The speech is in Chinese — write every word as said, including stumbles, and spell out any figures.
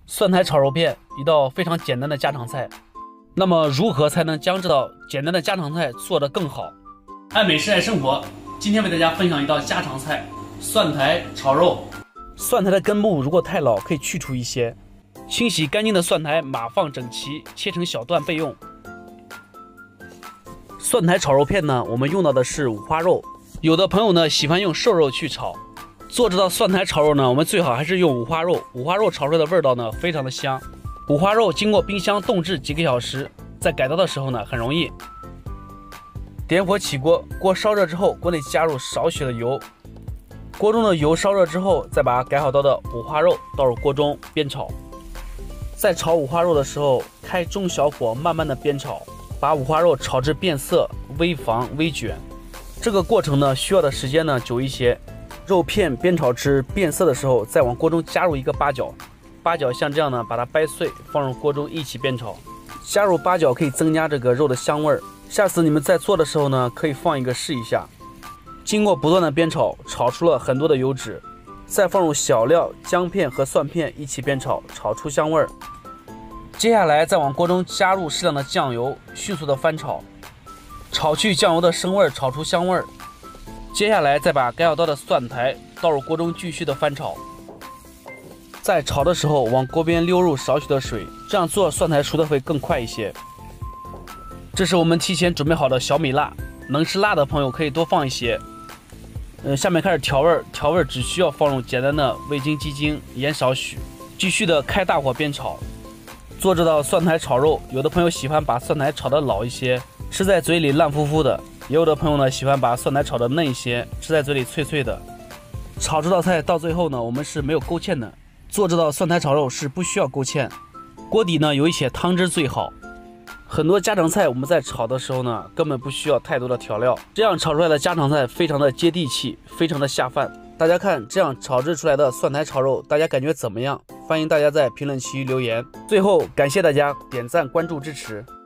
蒜苔炒肉片，一道非常简单的家常菜。那么，如何才能将这道简单的家常菜做得更好？爱美食爱生活，今天为大家分享一道家常菜——蒜苔炒肉。蒜苔的根部如果太老，可以去除一些。清洗干净的蒜苔码放整齐，切成小段备用。蒜苔炒肉片呢，我们用到的是五花肉。有的朋友呢喜欢用瘦肉去炒。做这道蒜苔炒肉呢，我们最好还是用五花肉。五花肉炒出来的味道呢，非常的香。五花肉经过冰箱冻制几个小时，在改刀的时候呢，很容易。点火起锅，锅烧热之后，锅内加入少许的油。锅中的油烧热之后，再把改好刀的五花肉倒入锅中煸炒。在炒五花肉的时候，开中小火慢慢的煸炒，把五花肉炒至变色，微防微卷。这个过程呢，需要的时间呢久一些。肉片煸炒至变色的时候，再往锅中加入一个八角，八角像这样呢，把它掰碎，放入锅中一起煸炒。加入八角可以增加这个肉的香味儿。下次你们在做的时候呢，可以放一个试一下。经过不断的煸炒，炒出了很多的油脂，再放入小料、姜片和蒜片一起煸炒，炒出香味儿。接下来再往锅中加入适量的酱油，迅速的翻炒，炒去酱油的生味儿，炒出香味儿。接下来再把改好刀的蒜苔倒入锅中，继续的翻炒。在炒的时候，往锅边溜入少许的水，这样做蒜苔熟的会更快一些。这是我们提前准备好的小米辣，能吃辣的朋友可以多放一些。呃，下面开始调味，调味只需要放入简单的味精、鸡精、盐少许，继续的开大火煸炒。做这道蒜苔炒肉，有的朋友喜欢把蒜苔炒得老一些，吃在嘴里烂乎乎的。也有的朋友呢喜欢把蒜苔炒得嫩一些，吃在嘴里脆脆的。炒这道菜到最后呢，我们是没有勾芡的。做这道蒜苔炒肉是不需要勾芡，锅底呢有一些汤汁最好。很多家常菜我们在炒的时候呢，根本不需要太多的调料，这样炒出来的家常菜非常的接地气，非常的下饭。大家看这样炒制出来的蒜苔炒肉，大家感觉怎么样？欢迎大家在评论区留言。最后感谢大家点赞、关注、支持。